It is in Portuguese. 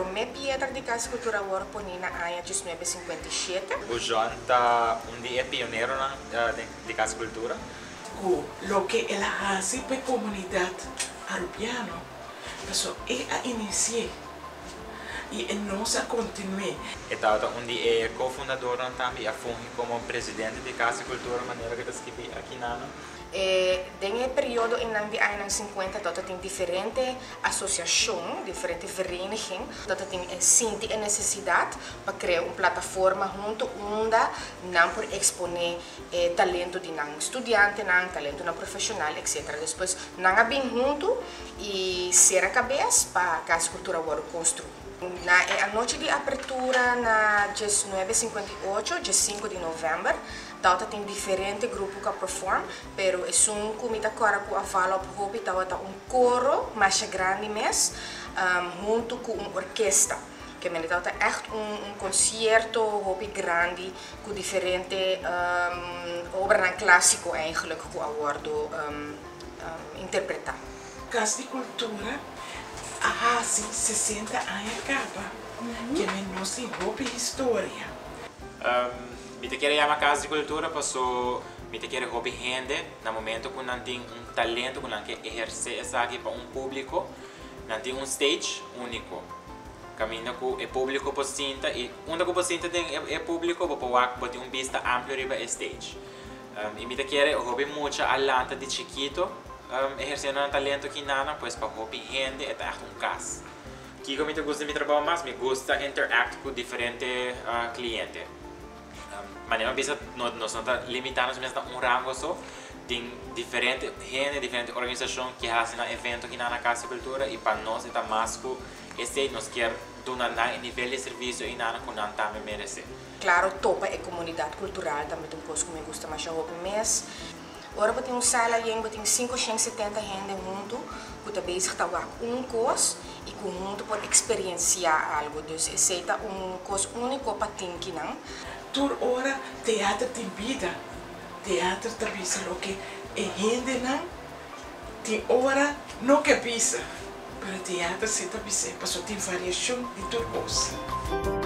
me Pietra de Casa Cultura agora ponina año 1957. O João tá dia é pioneiro de Casa Cultura. Lo que ela hace para a comunidade arupiana, pessoal, é iniciar e nós continuar. Então, dia é cofundador também, a funge como presidente de Casa Cultura, maneira que está escrito aqui na. Nesse período em anos 50, tem diferentes associações, diferentes verenigingen, tem senti a necessidade para criar uma plataforma junto onde não por exponer talento de não estudante, não talento não profissional, etc. Depois, não bem junto e ser a cabeça para a Casa Cultura agora construir. Na noite de abertura, na 1958, dia 5 de novembro, tem diferentes grupos que performam, mas é um comitê agora que fala para um coro mais grande mesmo, junto com uma orquestra. Que é echt concerto grande com diferentes obras clássicas eigenlijk que agora interpretar. Casa de Cultura há 60 anos acaba, que é nossa história. Me quer chamar Casa de Cultura, passou me quer hobby rende, no momento que não tem talento, que não quer exercer isso aqui para público, não tem stage único. Caminho que o público pode sentar e onde o público tem público pode ter vista ampla riba stage. E me quer hobby muito alanta de chiquito, exercendo um talento que não, pois para hobby rende é caso. Que eu me gosta de trabalhar mais, me gusta interagir com diferentes clientes. Mas não precisa nós não limitamos a rango só, tem diferentes organizações que fazem eventos aqui na Casa de Cultura e para nós é mais que nós queremos dar nível de serviço e nada que não também merece. Claro, topa é comunidade cultural, também tem coisa que me gusta mais o mês. Agora tem sala e tem 570 gente junto, que está bezig com coisa e que junto pode experienciar algo. Então, esse é coisa única para ter não. Tur ora teatro tem vida, teatro também é o que é gente não, tem hora não que pisa, mas teatro se também passou tem variação de tudo.